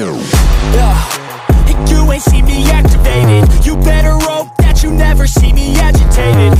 You ain't see me activated. You better hope that you never see me agitated.